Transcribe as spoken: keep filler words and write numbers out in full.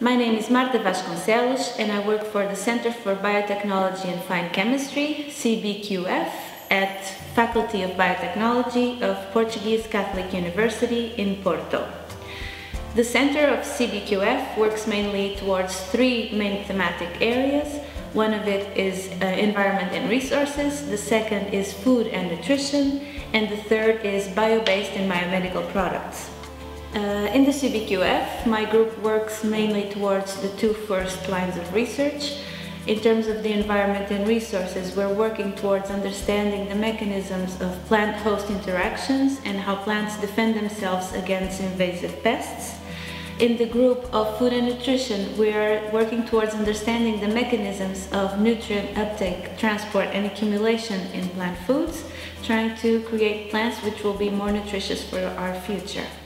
My name is Marta Vasconcelos and I work for the Center for Biotechnology and Fine Chemistry, C B Q F, at Faculty of Biotechnology of Portuguese Catholic University in Porto. The Center of C B Q F works mainly towards three main thematic areas. One of it is uh, environment and resources, the second is food and nutrition, and the third is bio-based and biomedical products. Uh, in the C B Q F, my group works mainly towards the two first lines of research. In terms of the environment and resources, we're working towards understanding the mechanisms of plant-host interactions and how plants defend themselves against invasive pests. In the group of food and nutrition, we are working towards understanding the mechanisms of nutrient uptake, transport, and accumulation in plant foods, trying to create plants which will be more nutritious for our future.